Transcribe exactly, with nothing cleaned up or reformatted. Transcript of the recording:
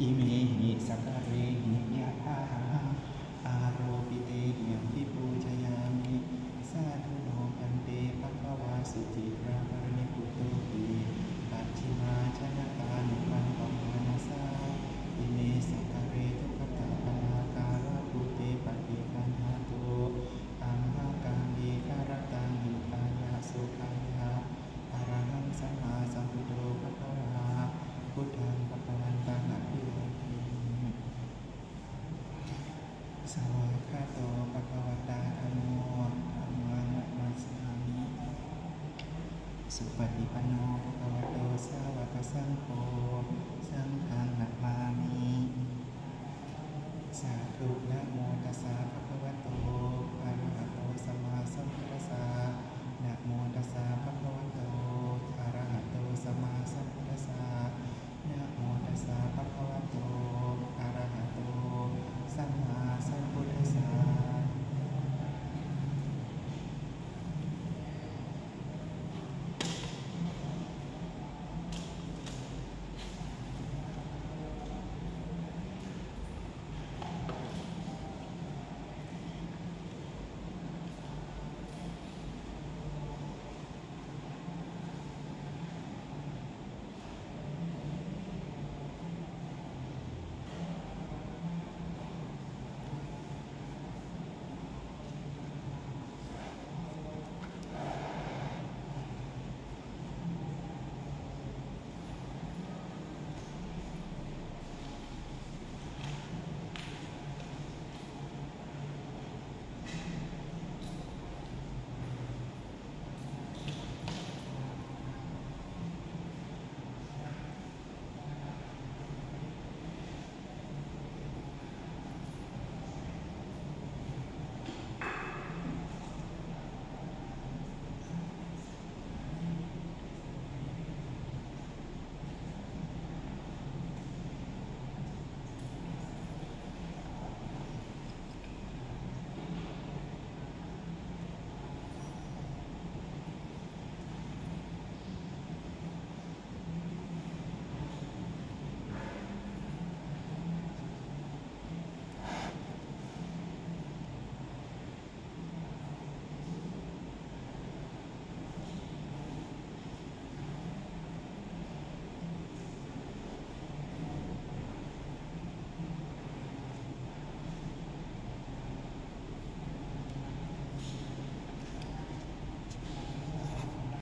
อิเมหิสักการเรหิยะถาอาโรปิเตหิยพิปูชยามิสาธุโนพันเตภควาสุจิราภรณิพุตโตติปัจฉิมาชนะกานุปันปัมมานาสาอิเมสักการเรทุกขตาปนาการะปุเตปฏิคันหาโตอัมหากามีคารตังหิตายาสุขังยาอรหังสัมมาสัมพุทโธภควาพุทธังภควันตังอภิวาเทมิสวากขาโตภควตาธัมโมธัมมังนัมมัสสามิสุปฏิปันโนภควโตสาวกสังโฆสังฆังนัมมามิสาธุนะโมตัสสะภะคะวะโต